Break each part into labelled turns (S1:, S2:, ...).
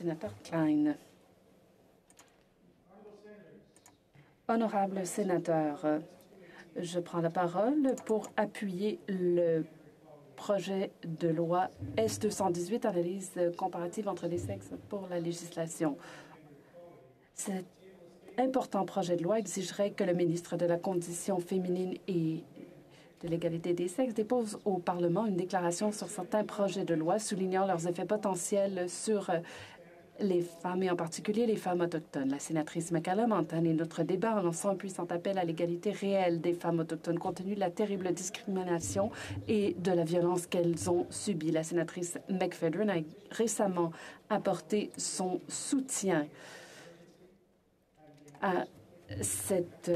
S1: sénateur Klein. Honorable sénateur, je prends la parole pour appuyer le projet de loi S-218, analyse comparative entre les sexes pour la législation. Cet important projet de loi exigerait que le ministre de la Condition féminine et de l'égalité des sexes dépose au Parlement une déclaration sur certains projets de loi soulignant leurs effets potentiels sur les femmes et en particulier les femmes autochtones. La sénatrice McCallum a entamé notre débat en lançant un puissant appel à l'égalité réelle des femmes autochtones compte tenu de la terrible discrimination et de la violence qu'elles ont subie. La sénatrice McPherson a récemment apporté son soutien à cette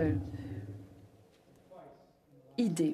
S1: idée.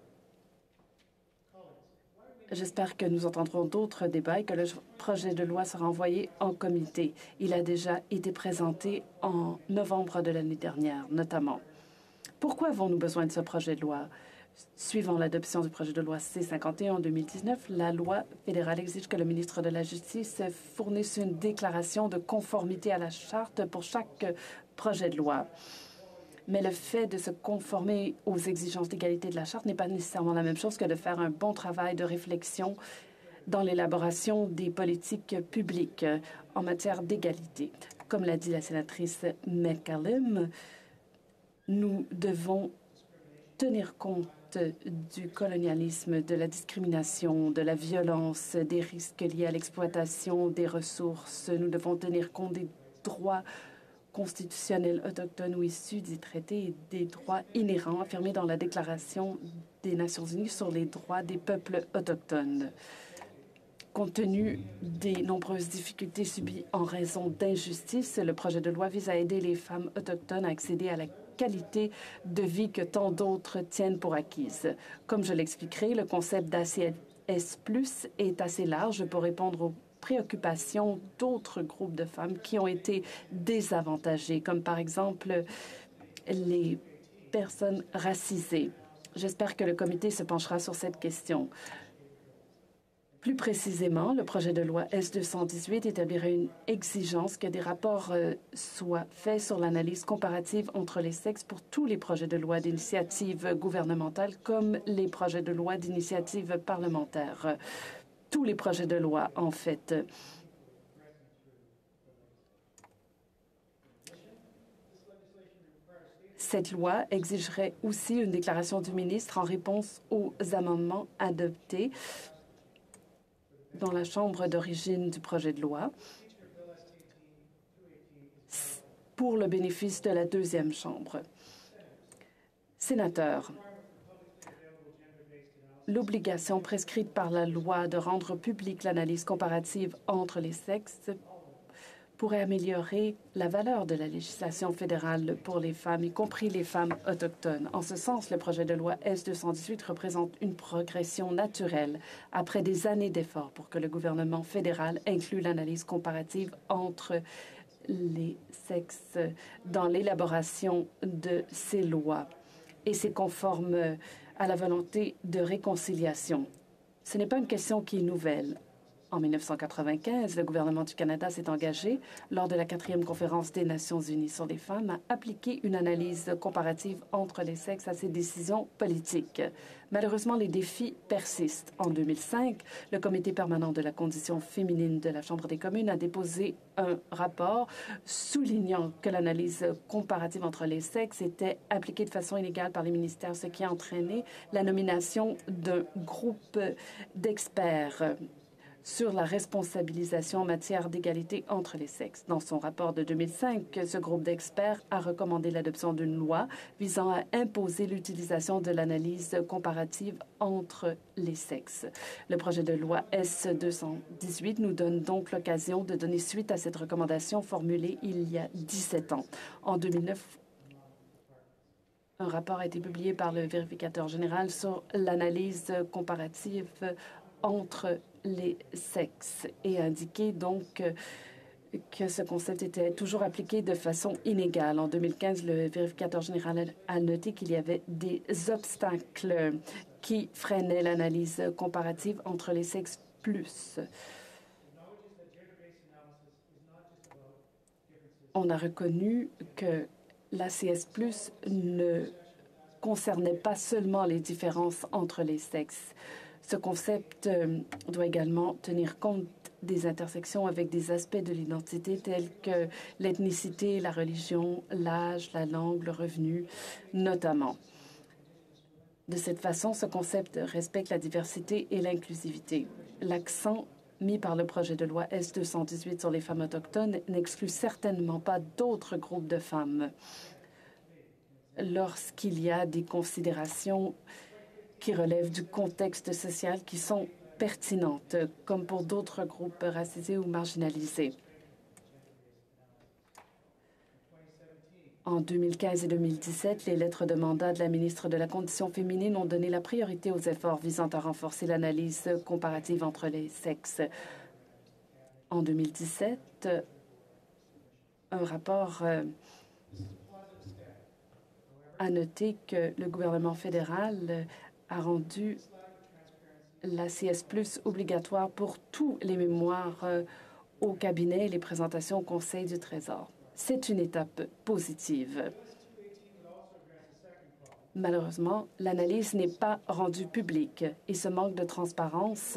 S1: J'espère que nous entendrons d'autres débats et que le projet de loi sera envoyé en comité. Il a déjà été présenté en novembre de l'année dernière, notamment. Pourquoi avons-nous besoin de ce projet de loi? Suivant l'adoption du projet de loi C-51 en 2019, la loi fédérale exige que le ministre de la Justice fournisse une déclaration de conformité à la charte pour chaque projet de loi. Mais le fait de se conformer aux exigences d'égalité de la Charte n'est pas nécessairement la même chose que de faire un bon travail de réflexion dans l'élaboration des politiques publiques en matière d'égalité. Comme l'a dit la sénatrice McCallum, nous devons tenir compte du colonialisme, de la discrimination, de la violence, des risques liés à l'exploitation des ressources. Nous devons tenir compte des droits constitutionnels autochtones ou issus des traités et des droits inhérents affirmés dans la Déclaration des Nations unies sur les droits des peuples autochtones. Compte tenu des nombreuses difficultés subies en raison d'injustices, le projet de loi vise à aider les femmes autochtones à accéder à la qualité de vie que tant d'autres tiennent pour acquise. Comme je l'expliquerai, le concept d'ACS+ est assez large pour répondre aux préoccupations d'autres groupes de femmes qui ont été désavantagées, comme par exemple les personnes racisées. J'espère que le comité se penchera sur cette question. Plus précisément, le projet de loi S-218 établirait une exigence que des rapports soient faits sur l'analyse comparative entre les sexes pour tous les projets de loi d'initiative gouvernementale comme les projets de loi d'initiative parlementaire. Tous les projets de loi, en fait. Cette loi exigerait aussi une déclaration du ministre en réponse aux amendements adoptés dans la chambre d'origine du projet de loi pour le bénéfice de la deuxième chambre. Sénateur, l'obligation prescrite par la loi de rendre publique l'analyse comparative entre les sexes pourrait améliorer la valeur de la législation fédérale pour les femmes, y compris les femmes autochtones. En ce sens, le projet de loi S-218 représente une progression naturelle après des années d'efforts pour que le gouvernement fédéral inclue l'analyse comparative entre les sexes dans l'élaboration de ces lois. Et c'est conforme à la volonté de réconciliation. Ce n'est pas une question qui est nouvelle. En 1995, le gouvernement du Canada s'est engagé, lors de la 4e conférence des Nations unies sur les femmes, à appliquer une analyse comparative entre les sexes à ses décisions politiques. Malheureusement, les défis persistent. En 2005, le Comité permanent de la condition féminine de la Chambre des communes a déposé un rapport soulignant que l'analyse comparative entre les sexes était appliquée de façon inégale par les ministères, ce qui a entraîné la nomination d'un groupe d'experts sur la responsabilisation en matière d'égalité entre les sexes. Dans son rapport de 2005, ce groupe d'experts a recommandé l'adoption d'une loi visant à imposer l'utilisation de l'analyse comparative entre les sexes. Le projet de loi S-218 nous donne donc l'occasion de donner suite à cette recommandation formulée il y a 17 ans. En 2009, un rapport a été publié par le vérificateur général sur l'analyse comparative entre les sexes et indiqué donc que ce concept était toujours appliqué de façon inégale. En 2015, le vérificateur général a noté qu'il y avait des obstacles qui freinaient l'analyse comparative entre les sexes plus. On a reconnu que l'ACS+ ne concernait pas seulement les différences entre les sexes. Ce concept doit également tenir compte des intersections avec des aspects de l'identité tels que l'ethnicité, la religion, l'âge, la langue, le revenu, notamment. De cette façon, ce concept respecte la diversité et l'inclusivité. L'accent mis par le projet de loi S-218 sur les femmes autochtones n'exclut certainement pas d'autres groupes de femmes lorsqu'il y a des considérations qui relèvent du contexte social qui sont pertinentes, comme pour d'autres groupes racisés ou marginalisés. En 2015 et 2017, les lettres de mandat de la ministre de la Condition féminine ont donné la priorité aux efforts visant à renforcer l'analyse comparative entre les sexes. En 2017, un rapport a noté que le gouvernement fédéral a rendu l'ACS+ obligatoire pour tous les mémoires au cabinet et les présentations au Conseil du Trésor. C'est une étape positive. Malheureusement, l'analyse n'est pas rendue publique et ce manque de transparence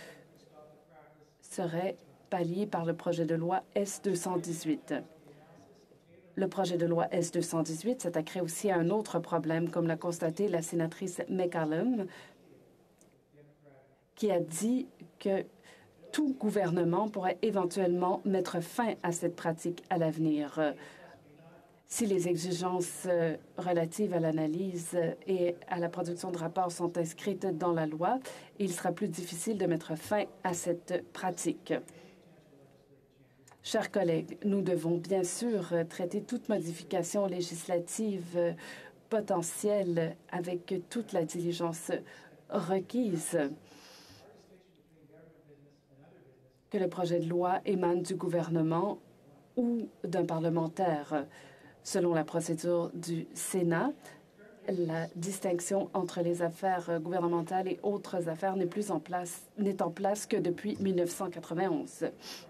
S1: serait pallié par le projet de loi S-218. Le projet de loi S-218 s'attaquerait aussi à un autre problème, comme l'a constaté la sénatrice McCallum, qui a dit que tout gouvernement pourrait éventuellement mettre fin à cette pratique à l'avenir. Si les exigences relatives à l'analyse et à la production de rapports sont inscrites dans la loi, il sera plus difficile de mettre fin à cette pratique. Chers collègues, nous devons bien sûr traiter toute modification législative potentielle avec toute la diligence requise. Que le projet de loi émane du gouvernement ou d'un parlementaire. Selon la procédure du Sénat, la distinction entre les affaires gouvernementales et autres affaires n'est en place que depuis 1991.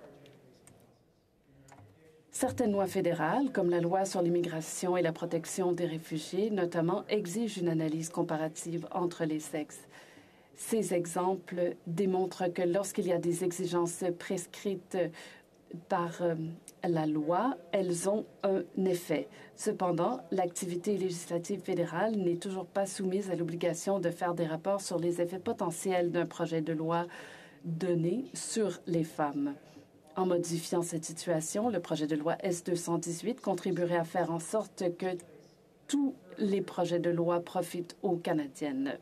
S1: Certaines lois fédérales, comme la loi sur l'immigration et la protection des réfugiés, notamment, exigent une analyse comparative entre les sexes. Ces exemples démontrent que lorsqu'il y a des exigences prescrites par la loi, elles ont un effet. Cependant, l'activité législative fédérale n'est toujours pas soumise à l'obligation de faire des rapports sur les effets potentiels d'un projet de loi donné sur les femmes. En modifiant cette situation, le projet de loi S-218 contribuerait à faire en sorte que tous les projets de loi profitent aux Canadiennes.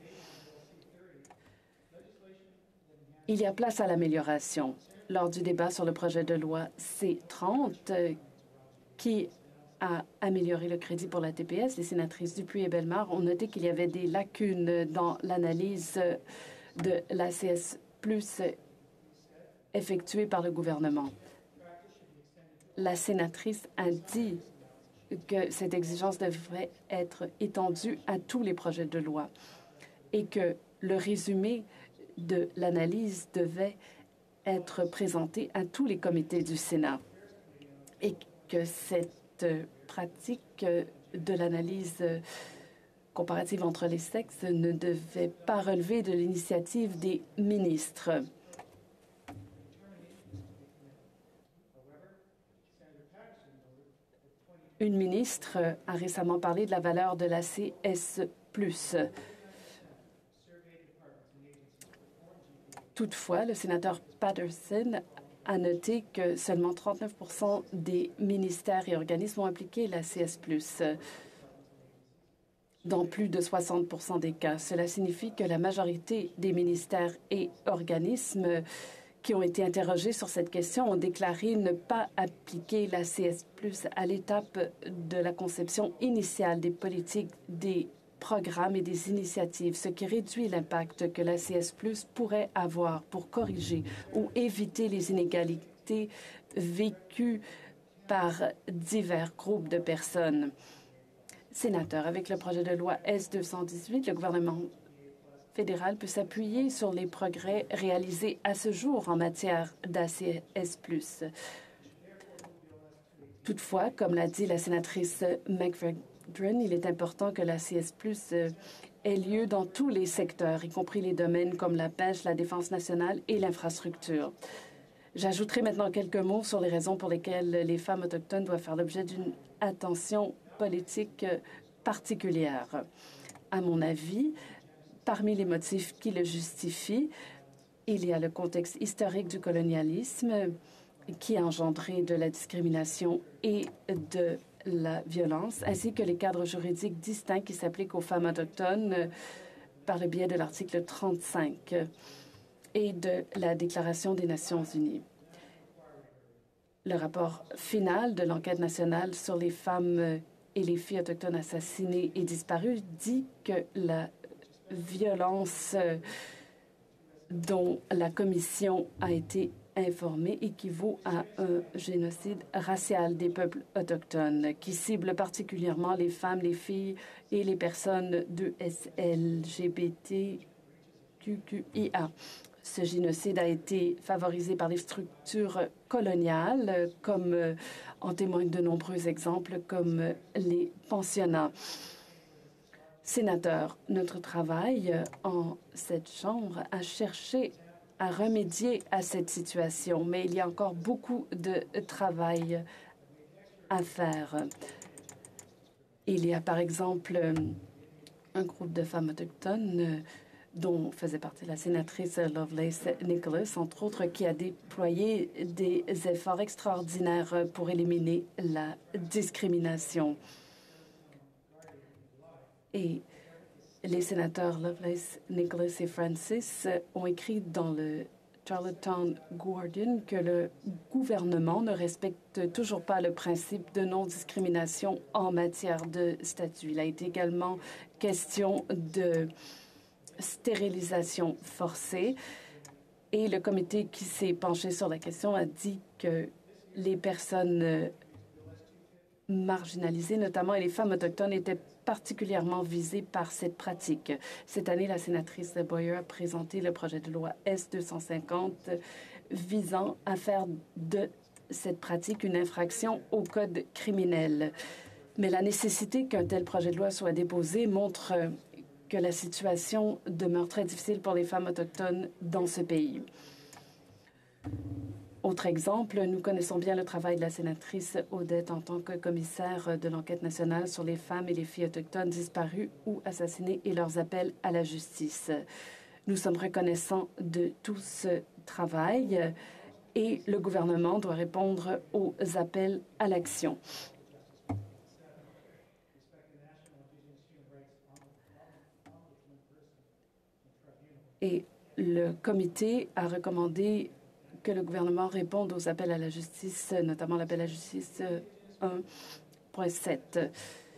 S1: Il y a place à l'amélioration. Lors du débat sur le projet de loi C-30, qui a amélioré le crédit pour la TPS, les sénatrices Dupuis et Bellemare ont noté qu'il y avait des lacunes dans l'analyse de l'ACS+ effectuée par le gouvernement. La sénatrice a dit que cette exigence devrait être étendue à tous les projets de loi et que le résumé de l'analyse devait être présenté à tous les comités du Sénat et que cette pratique de l'analyse comparative entre les sexes ne devait pas relever de l'initiative des ministres. Une ministre a récemment parlé de la valeur de l'ACS+. Toutefois, le sénateur Patterson a noté que seulement 39 % des ministères et organismes ont appliqué l'ACS+, dans plus de 60 % des cas. Cela signifie que la majorité des ministères et organismes qui ont été interrogés sur cette question ont déclaré ne pas appliquer l'ACS+ à l'étape de la conception initiale des politiques, des programmes et des initiatives, ce qui réduit l'impact que l'ACS+ pourrait avoir pour corriger ou éviter les inégalités vécues par divers groupes de personnes. Sénateur, avec le projet de loi S-218, le gouvernement fédéral peut s'appuyer sur les progrès réalisés à ce jour en matière d'ACS+. Toutefois, comme l'a dit la sénatrice McFadden, il est important que la CS+ ait lieu dans tous les secteurs, y compris les domaines comme la pêche, la défense nationale et l'infrastructure. J'ajouterai maintenant quelques mots sur les raisons pour lesquelles les femmes autochtones doivent faire l'objet d'une attention politique particulière. À mon avis, parmi les motifs qui le justifient, il y a le contexte historique du colonialisme qui a engendré de la discrimination et de la violence, ainsi que les cadres juridiques distincts qui s'appliquent aux femmes autochtones par le biais de l'article 35 et de la Déclaration des Nations unies. Le rapport final de l'enquête nationale sur les femmes et les filles autochtones assassinées et disparues dit que la violence dont la commission a été informée équivaut à un génocide racial des peuples autochtones qui cible particulièrement les femmes, les filles et les personnes de LGBTQIA. Ce génocide a été favorisé par les structures coloniales, comme en témoignent de nombreux exemples, comme les pensionnats. Sénateurs, notre travail en cette Chambre a cherché à remédier à cette situation, mais il y a encore beaucoup de travail à faire. Il y a par exemple un groupe de femmes autochtones dont faisait partie la sénatrice Lovelace Nicholas, entre autres, qui a déployé des efforts extraordinaires pour éliminer la discrimination. Et les sénateurs Lovelace, Nicholas et Francis ont écrit dans le Charlottetown Guardian que le gouvernement ne respecte toujours pas le principe de non-discrimination en matière de statut. Il a été également question de stérilisation forcée et le comité qui s'est penché sur la question a dit que les personnes marginalisées, notamment et les femmes autochtones, étaient particulièrement visées par cette pratique. Cette année, la sénatrice Boyer a présenté le projet de loi S-250 visant à faire de cette pratique une infraction au code criminel. Mais la nécessité qu'un tel projet de loi soit déposé montre que la situation demeure très difficile pour les femmes autochtones dans ce pays. Autre exemple, nous connaissons bien le travail de la sénatrice Odette en tant que commissaire de l'enquête nationale sur les femmes et les filles autochtones disparues ou assassinées et leurs appels à la justice. Nous sommes reconnaissants de tout ce travail et le gouvernement doit répondre aux appels à l'action. Et le comité a recommandé que le gouvernement réponde aux appels à la justice, notamment l'appel à la justice 1.7.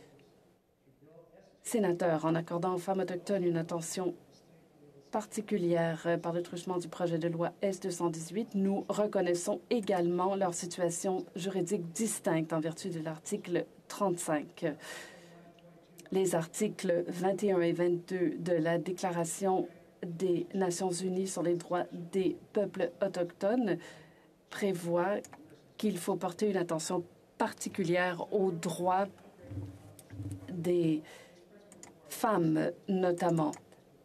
S1: Sénateur, en accordant aux femmes autochtones une attention particulière par le truchement du projet de loi S-218, nous reconnaissons également leur situation juridique distincte en vertu de l'article 35. Les articles 21 et 22 de la Déclaration des Nations unies sur les droits des peuples autochtones prévoit qu'il faut porter une attention particulière aux droits des femmes, notamment.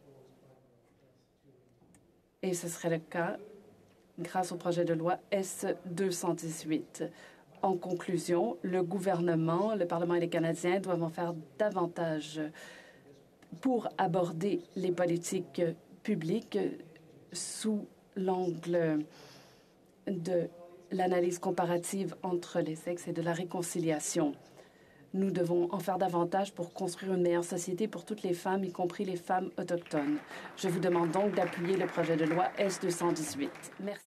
S1: Et ce serait le cas grâce au projet de loi S-218. En conclusion, le gouvernement, le Parlement et les Canadiens doivent en faire davantage pour aborder les politiques publiques sous l'angle de l'analyse comparative entre les sexes et de la réconciliation. Nous devons en faire davantage pour construire une meilleure société pour toutes les femmes, y compris les femmes autochtones. Je vous demande donc d'appuyer le projet de loi S-218. Merci.